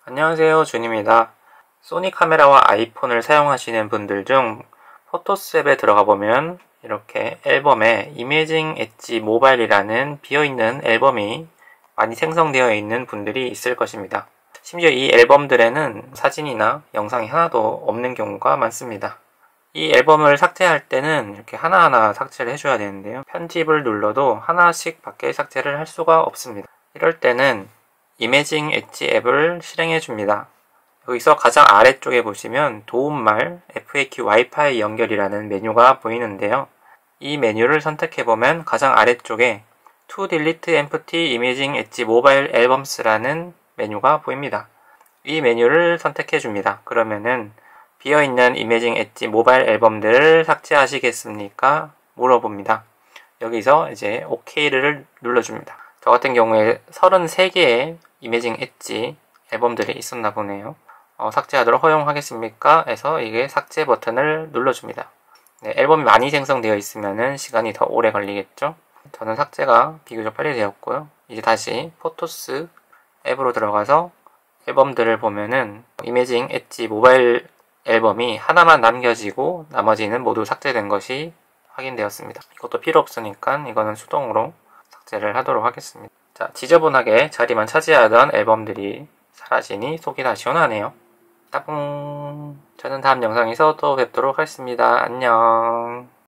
안녕하세요, 준입니다. 소니 카메라와 아이폰을 사용하시는 분들 중 포토스 앱에 들어가 보면 이렇게 앨범에 이미징 엣지 모바일이라는 비어있는 앨범이 많이 생성되어 있는 분들이 있을 것입니다. 심지어 이 앨범들에는 사진이나 영상이 하나도 없는 경우가 많습니다. 이 앨범을 삭제할 때는 이렇게 하나하나 삭제를 해줘야 되는데요. 편집을 눌러도 하나씩 밖에 삭제를 할 수가 없습니다. 이럴 때는 이미징 엣지 앱을 실행해 줍니다. 여기서 가장 아래쪽에 보시면 도움말 FAQ 와이파이 연결이라는 메뉴가 보이는데요. 이 메뉴를 선택해보면 가장 아래쪽에 To delete empty imaging 엣지 mobile albums라는 메뉴가 보입니다. 이 메뉴를 선택해 줍니다. 그러면은 비어있는 이미징 엣지 모바일 앨범들을 삭제하시겠습니까? 물어봅니다. 여기서 이제 OK를 눌러줍니다. 저 같은 경우에 33개의 이미징 엣지 앨범들이 있었나 보네요. 삭제하도록 허용하겠습니까? 해서 이게 삭제 버튼을 눌러줍니다. 네, 앨범이 많이 생성되어 있으면 시간이 더 오래 걸리겠죠? 저는 삭제가 비교적 빨리 되었고요. 이제 다시 포토스 앱으로 들어가서 앨범들을 보면은 이미징 엣지 모바일 앨범이 하나만 남겨지고 나머지는 모두 삭제된 것이 확인되었습니다. 이것도 필요 없으니까 이거는 수동으로 삭제를 하도록 하겠습니다. 자, 지저분하게 자리만 차지하던 앨범들이 사라지니 속이 다 시원하네요. 따봉! 저는 다음 영상에서 또 뵙도록 하겠습니다. 안녕!